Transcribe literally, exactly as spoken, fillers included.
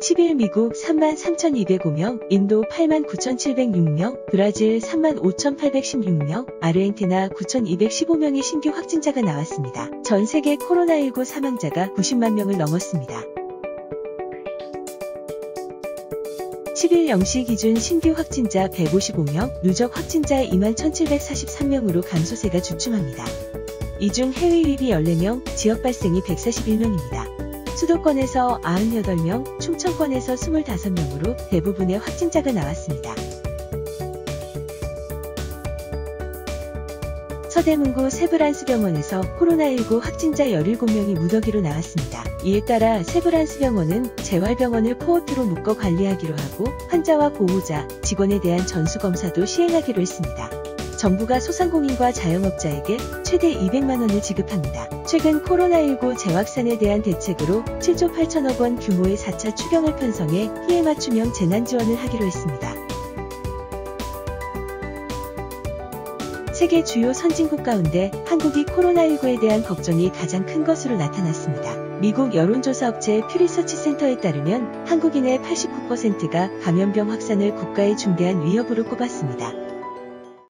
십일 미국 삼만 삼천이백오 명, 인도 팔만 구천칠백육 명, 브라질 삼만 오천팔백십육 명, 아르헨티나 구천이백십오 명의 신규 확진자가 나왔습니다. 전 세계 코로나십구 사망자가 구십만 명을 넘었습니다. 십일 영 시 기준 신규 확진자 백오십오 명, 누적 확진자 이만 천칠백사십삼 명으로 감소세가 주춤합니다. 이 중 해외 유입이 열네 명, 지역 발생이 백사십일 명입니다. 수도권에서 구십팔 명, 충청권에서 이십오 명으로 대부분의 확진자가 나왔습니다. 서대문구 세브란스병원에서 코로나십구 확진자 열일곱 명이 무더기로 나왔습니다. 이에 따라 세브란스병원은 재활병원을 코호트로 묶어 관리하기로 하고 환자와 보호자, 직원에 대한 전수검사도 시행하기로 했습니다. 정부가 소상공인과 자영업자에게 최대 이백만 원을 지급합니다. 최근 코로나십구 재확산에 대한 대책으로 칠조 팔천억 원 규모의 사 차 추경을 편성해 피해 맞춤형 재난지원을 하기로 했습니다. 세계 주요 선진국 가운데 한국이 코로나십구에 대한 걱정이 가장 큰 것으로 나타났습니다. 미국 여론조사 업체 퓨리서치 센터에 따르면 한국인의 팔십구 퍼센트가 감염병 확산을 국가에 중대한 위협으로 꼽았습니다.